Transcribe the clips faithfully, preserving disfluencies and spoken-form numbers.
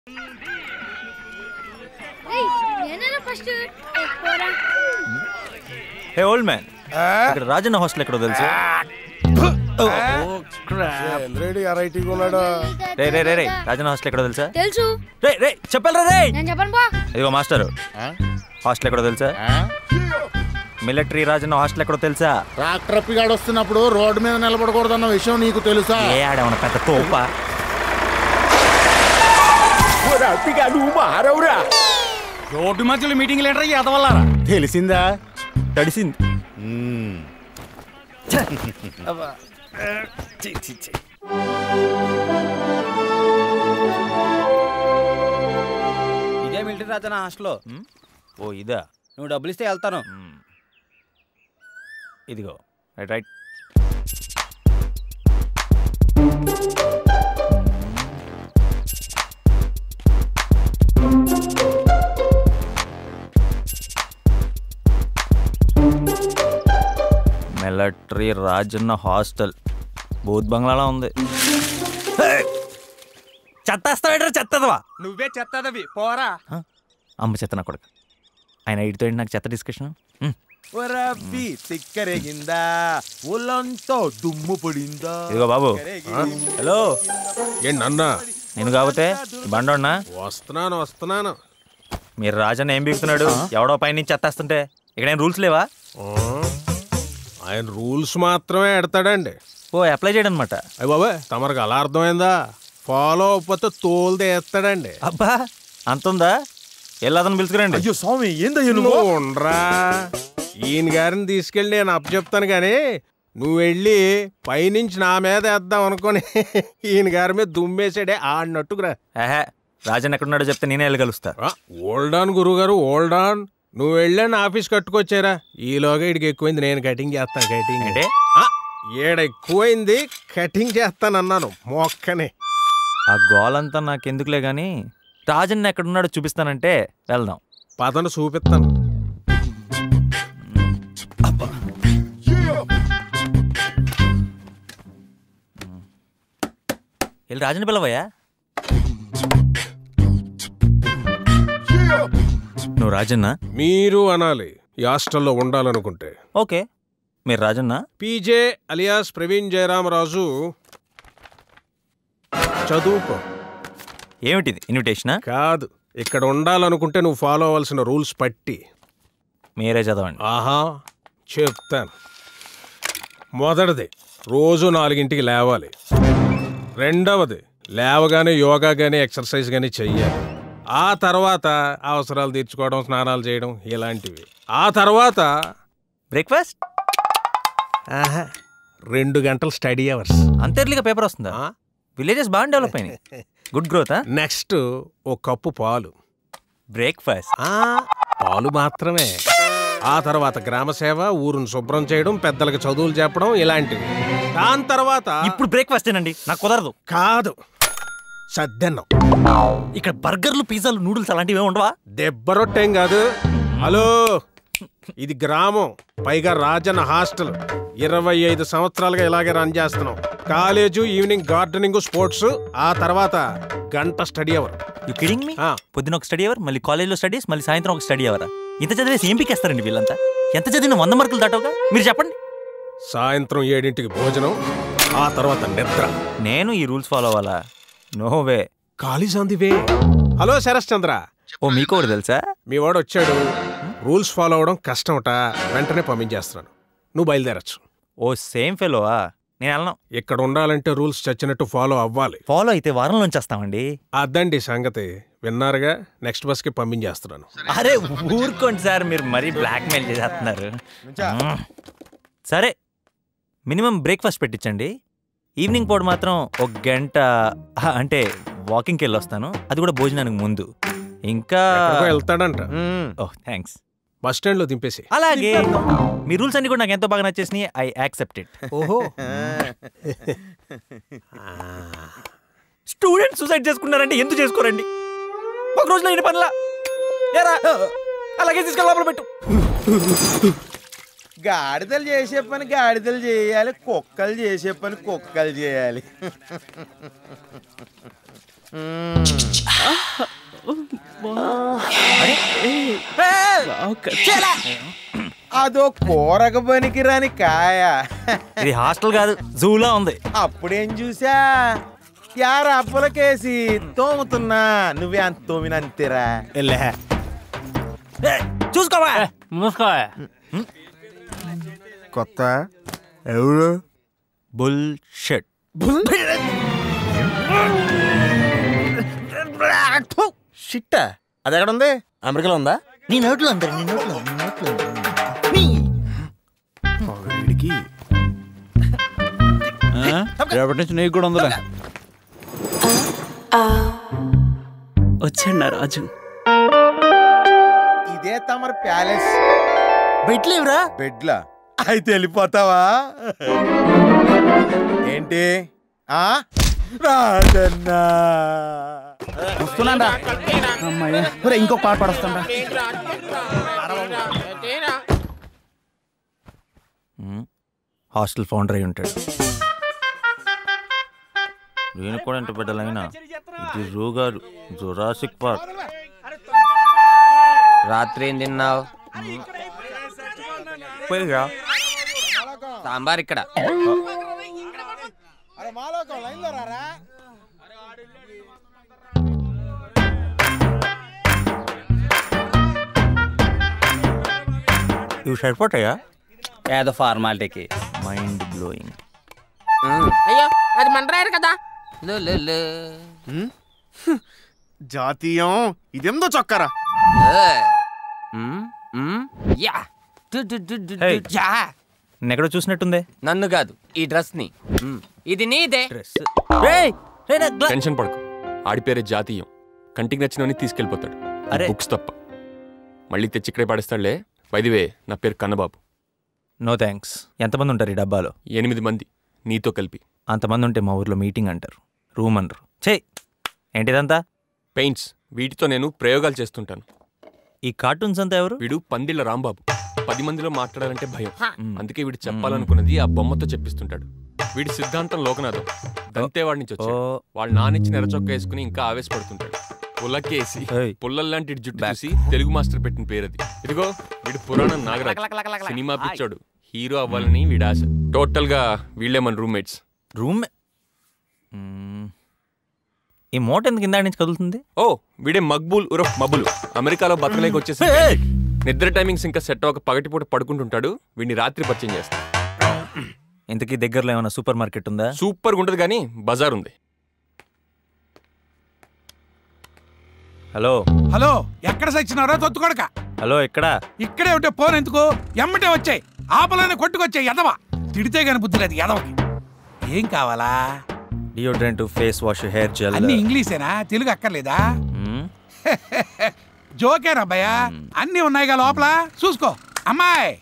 హే old man, ఇక్కడ Rajanna hostel ఎక్కడో తెలుసు? రే రే రే రే రాజన్న హాస్టల్ ఎక్కడో తెలుసా? తెలుసు. రే రే చెప్పాలరా రే. నేను చెప్పను బా. ఇదిగో మాస్టర్, హాస్టల్ ఎక్కడో తెలుసా? మిలిటరీ రాజన్న హాస్టల్ ఎక్కడో తెలుసా? ట్రాక్టర్ అప్పిగాడు వస్తున్నప్పుడు రోడ్డు మీద నిలబడకూడదన్న విషయం నీకు తెలుసా? ఏ ఆడేమన్నా పెద్ద తోపా? రోడ్డు మధ్యలో మీటింగ్ లీడర్ ఎదవల్లారా? తెలిసిందా? తడిసింది. ఇదే మిలిటరీ రాజన్న హాస్టల్లో. ఓ ఇదా? నువ్వు డబ్బులు ఇస్తే వెళ్తాను. ఇదిగో right right. Military Rajanna hostel బూత్ బంగ్లాలా ఉంది. చెత్తేస్తావేట్రా చెత్తదవా? నువ్వే చెత్తదవి పోరా. అమ్మ చెత్త నా కొడుకు. ఆయన ఇటుతో నాకు చెత్త డిస్కషన్. తిక్కరేగిందా ఒళ్ళంతా దుమ్ము పడిందా? ఇదిగో బాబు. హలో ఏంటన్నా? నేను కాకపోతే బండోన్నా? వస్తున్నాను వస్తున్నాను. మీరు రాజన్న ఏం బీగుతున్నాడు? ఎవడో పైన నుంచి చెత్తేస్తుంటే ఇక్కడ ఏం రూల్స్ లేవా? ఆయన రూల్స్ మాత్రమే ఎడతాడండి. ఓ అప్లై చేయడం అనమాట. అయ్య బాబా, తమరికి అలా అర్థమైందా? ఫాలో అవ్వకపోతే తోలు తీస్తాడండి. అబ్బా అంతుందా? వెళ్ళదని పిలుచుకురండి. అయ్యో స్వామి, ఏందయ్యా నువ్వు ఉండరా. ఈయన గారిని తీసుకెళ్ళి నేను అప్పు చెప్తాను కానీ నువ్వు వెళ్ళి పైనుంచి నా మీద వేద్దాం అనుకుని ఈయన గారి మీద దుమ్మేసాడే ఆడినట్టుకురా. ఏహే, రాజన్ ఎక్కడున్నాడో చెప్తే నేనే వెళ్ళి కలుస్తా. ఓల్డ్ ఆన్ గురువు గారు, ఓల్డ్ ఆన్. నువ్వు వెళ్ళాను ఆఫీస్ కట్టుకొచ్చారా? ఈలోగా ఇడికి ఎక్కువైంది, నేను కటింగ్ చేస్తాను. కటింగ్ అంటే ఏడ ఎక్కువైంది, కటింగ్ చేస్తానన్నాను మొక్కని. ఆ గోలంతా నాకెందుకులే గాని రాజన్ ఎక్కడున్నాడో చూపిస్తానంటే వెళ్దాం. పదను చూపిస్తాను. వెళ్ళి రాజన్ పిలవయ్యా. నువ్వు రాజన్నా? మీరు అనాలి ఈ హాస్టల్లో ఉండాలనుకుంటే. ఓకే, మీరు రాజన్నా? PJ alias Praveen Jayaramaraju. చదువుకో. ఏమిటిది, ఇన్విటేషనా? కాదు, ఇక్కడ ఉండాలనుకుంటే నువ్వు ఫాలో అవ్వాల్సిన రూల్స్ పట్టి. మీరే చదవండి. ఆహా చెప్తాను. మొదటిది, రోజు నాలుగింటికి లేవాలి. రెండవది, లేవగానే యోగా కానీ ఎక్సర్సైజ్ కానీ చెయ్యాలి. ఆ తర్వాత అవసరాలు తీర్చుకోవడం, స్నానాలు చేయడం ఇలాంటివి. ఆ తర్వాత బ్రేక్ఫాస్ట్. రెండు గంటలు స్టడీ అవర్స్. అంత ఎర్లీగా పేపర్ వస్తుందా? విలేజెస్ బాగా డెవలప్ అయినాయి. Good growth. నెక్స్ట్ ఓ కప్పు పాలు. బ్రేక్ఫాస్ట్. పాలు మాత్రమే. ఆ తర్వాత గ్రామ సేవ, ఊరును శుభ్రం చేయడం, పెద్దలకు చదువులు చెప్పడం ఇలాంటివి. దాని తర్వాత ఇప్పుడు బ్రేక్ఫాస్ట్ ఏనండి, నాకు కుదరదు. కాదు, సద్దన్నం. ఇక్కడ బర్గర్లు, పిజ్జాలు, నూడిల్స్ అలాంటివి ఉండవా? దెబ్బ రొట్టేం కాదు. హలో, ఇది గ్రామం, పైగా రాజన్న హాస్టల్. ఇరవై ఐదు సంవత్సరాలుగా ఇలాగే రన్ చేస్తున్నాం. College, evening gardening, sports. ఆ తర్వాత గంట study hour. You kidding me? పొద్దున ఒక స్టడీ అవర్, మళ్ళీ కాలేజ్లో స్టడీస్, మళ్ళీ సాయంత్రం ఒక స్టడీ అవర్. ఇంత చదివేసి ఏం పీకేస్తారండి వీళ్ళంతా? ఎంత చదివిన వంద మార్కులు దాటవుగా? మీరు చెప్పండి. సాయంత్రం ఏడింటికి భోజనం, ఆ తర్వాత నిద్ర. నేను ఈ రూల్స్ ఫాలో అవ్వాలా? No way. College on the way. Hello Sharath Chandra. ఓ మీకు కూడా తెలుసా? మీ వాడు వచ్చాడు. రూల్స్ ఫాలో అవడం కష్టమట, వెంటనే పంపించేస్తున్నాను. నువ్వు బయలుదేరచ్చు. ఓ సేమ్ ఫెలోవా? నేను వెళ్ళను. ఇక్కడ ఉండాలంటే రూల్స్ చచ్చినట్టు ఫాలో అవ్వాలి. ఫాలో అయితే వారంలోంచి వస్తామండి. అదండి సంగతి. విన్నారుగా, నెక్స్ట్ బస్ కి పంపించేస్తున్నాను. అరే ఊరుకోండి సార్, మీరు మరీ బ్లాక్ మెయిల్ చేసేస్తున్నారు. సరే, మినిమం బ్రేక్ఫాస్ట్ పెట్టించండి. ఈవినింగ్ పూట మాత్రం ఒక గంట అంటే వాకింగ్కి వెళ్ళి వస్తాను, అది కూడా భోజనానికి ముందు. ఇంకా వెళ్తాడంట. Oh thanks. బస్ స్టాండ్ లో దింపేసి. అలాగే. మీ రూల్స్ అన్ని కూడా నాకు ఎంతో బాగా నచ్చేసినాయి. I accept it. ఓహో, స్టూడెంట్ సూసైడ్ చేసుకున్నారంటే ఎందుకు చేసుకోరండి? ఒక రోజులో అయిన పనులా ఏరా? అలాగే తీసుకెళ్ళి లోపల పెట్టు. గాడిదలు చేసే పని గాడిదలు చేయాలి, కుక్కలు చేసే పని కుక్కలు చేయాలి. అదో కూరక పనికిరాని కాయ. ఇది హాస్టల్ కాదు, జూలా ఉంది. అప్పుడేం చూసా, యార అప్పులకేసి తోముతున్నా, నువ్వే అంత తోమినంతేరా. చూసుకోవా మూసుకో. కొత్త ఎవరు? బుల్ షెట్. షిట్ట అది ఎక్కడ ఉంది? అమెరికాలో ఉందా? నీ నోట్లో అందరు నీ నోట్లో నీ నోట్లో రేపటి నుంచి నీకు కూడా ఉందిలే. వచ్చాడు నా రాజు. ఇదే తమరి ప్యాలెస్. బెడ్లేవురా? బెడ్లా? అయితే వెళ్ళిపోతావా ఏంటి? ఆ రాజన్నా వస్తున్నాడా? అమ్మాయి ఇంకో పాట పడొస్తాడా? హాస్టల్ ఫౌండర్ అయి ఉంటాడు. నేను కూడా ఎంత బిడ్డలైనా ఇది జూ గారు, జురాసిక్ పార్క్. రాత్రి ఏం తిన్నావు? సాంబార్ ఇక్కడ. ఇవి సరిపోతాయా? ఏదో ఫార్మాలిటీకి. Mind blowing. అయ్యో అది మండరారు కదా. జాతీయం ఇదేందో చొక్కరా. ఎక్కడో చూసినట్టుందే. నన్ను కాదు, ఈ డ్రెస్ ని. ఇది నీదే డ్రెస్. టెన్షన్ పడకు, ఆడి పేరే జాతీయం. కంటికి నచ్చినవని తీసుకెళ్ళిపోతాడు, అరే బుక్స్ తప్ప. మళ్ళీ తెచ్చి ఇక్కడే పడేస్తాడులే. వైదివే, నా పేరు కన్నబాబు. No thanks. ఎంతమంది ఉంటారు ఈ డబ్బాలో? ఎనిమిది మంది నీతో కలిపి. అంతమంది ఉంటే మా ఊర్లో మీటింగ్ అంటారు, రూమ్ అనరు. చే ఏంటిదంతా? పెయింట్స్. వీటితో నేను ప్రయోగాలు చేస్తుంటాను. ఈ కార్టూన్స్ అంతా ఎవరు? వీడు పందిళ్ళ రాంబాబు. పది మందిలో మాట్లాడాలంటే భయం, అందుకే వీడు చెప్పాలనుకున్నది ఆ బొమ్మతో చెప్పిస్తుంటాడు. వీడి సిద్ధాంతం లోకనాథం. దంతేవాడి నుంచి వచ్చాడు. వాళ్ళ నానిచ్చిన ఎర్రచొక్క వేసుకుని ఇంకా ఆవేశపడుతుంటాడు. పుల్లకేసి పుల్లల్లాంటి జుట్టు చూసి తెలుగు మాస్టర్ పెట్టిన పేరది. ఇదిగో వీడు పురాణం నాగరాజ్, సినిమా పిచ్చోడు. హీరో అవ్వాలని వీడి ఆశ. టోటల్ గా వీళ్ళే మన రూమ్మేట్స్. రూమ్ ఈ మోట ఎందుకు ఇందా నుంచి కదులుతుంది? ఓ వీడే మక్బూల్ ఉరఫ్ మబులు. అమెరికాలో బతకలేక వచ్చేసి నిద్ర టైమింగ్స్ ఇంకా సెట్ అవ్వక పగటిపూట పడుకుంటుంటాడు. వీడిని రాత్రి పరిచయం చేస్తా. ఇంతకీ దగ్గరలో ఏమైనా సూపర్ మార్కెట్ ఉందా? సూపర్ గా ఉంటది కానీ బజార్ ఉంది. హలో హలో, ఎక్కడ సచ్చినారో తొత్తుకొడక. హలో ఎక్కడ? ఇక్కడే ఉంటే ఫోన్ ఎందుకు? ఎమ్మటే వచ్చాయి, ఆపలనే కొట్టుకొచ్చాయి. ఎదవా తిడితే గాని బుద్ధి లేదు ఎదవకి. ఏం కావాలా? Deodorant, face wash, hair gel. అన్ని ఇంగ్లీషేనా, తెలుగు అక్కర్లేదా? జోకేనబ్బాయా, అన్ని ఉన్నాయిగా లోపల, చూసుకో. అమ్మాయి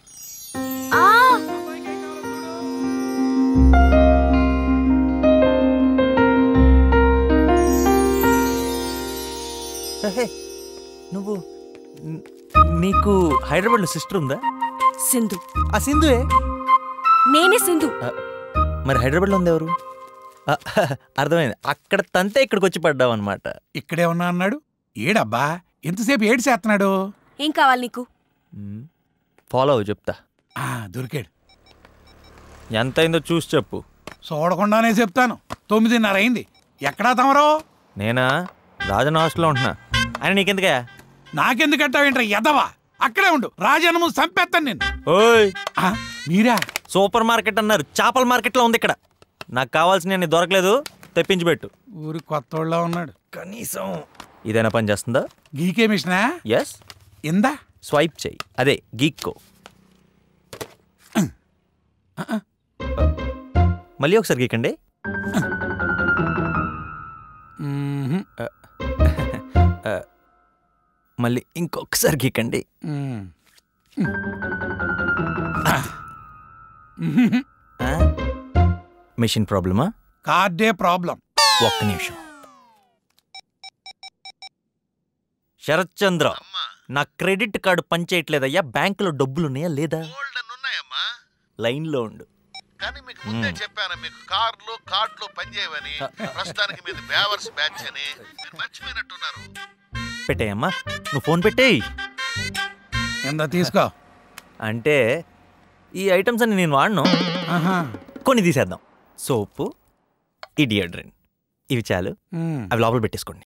నువ్వు నీకు హైదరాబాద్ లో సిస్టర్ ఉందా? సింధు. ఆ సింధువే నేనే సింధు. మరి హైదరాబాద్ లో ఉంది ఎవరు? అర్థమైంది, అక్కడ తంతే ఇక్కడికి వచ్చి పడ్డావు అనమాట. ఇక్కడే ఉన్నా అన్నాడు. ఏడబ్బా ఎంతసేపు ఏడు చేస్తున్నాడు? ఏం కావాలి నీకు? ఫాలో అవ్వు, చెప్తా. దొరికాడు. ఎంత అయిందో చూసి చెప్పు. చూడకుండానే చెప్తాను. తొమ్మిదిన్నర అయింది. ఎక్కడా తమరో? నేనా రాజన్ హాస్టల్లో ఉంటున్నా. అని నీకెందుకే? నాకెందుకంటావేంట్రా ఎదవా? అక్కడే ఉండు, రాజన్న ముందు చంపేస్తాను నేను. ఓయ్ మీరా? సూపర్ మార్కెట్ అన్నారు, చేపల మార్కెట్ లో ఉంది ఇక్కడ. నాకు కావాల్సిన అన్ని దొరకలేదు, తెప్పించి పెట్టు. ఊరు కొత్తోళ్ళ ఉన్నాడు. కనీసం ఇదైనా పని చేస్తుందా? గీకే మిషనా? ఎస్. ఇందా స్వైప్ చెయ్యి, అదే గీక్కో. మళ్ళీ ఒకసారి గీకండి. మళ్ళీ ఇంకొకసారి గీకండి. మెషిన్ ప్రాబ్లమా? కార్డే ప్రాబ్లం. ఒక్క నిమిషం. శరత్ చంద్ర, నా క్రెడిట్ కార్డు పనిచేయట్లేదయ్యా. బ్యాంకులో డబ్బులున్నాయా లేదా? లైన్లో ఉండు. కానీ మీకు ముందే చెప్పాను మీకు కార్లు కార్డులు పనిచేయవని. ప్రస్తుతానికి మీది బేవర్స్ బ్యాచ్ అని మీరు మర్చిపోయినట్టున్నారు. పెట్టేయమ్మా, నువ్వు ఫోన్ పెట్టేయి. ఎంత తీసుకో. అంటే ఈ ఐటమ్స్ అన్ని నేను వాడను, కొన్ని తీసేద్దాం. సోపు, ఈ డియోడ్రెంట్, ఇవి చాలు. అవి లోపల పెట్టేసుకోండి.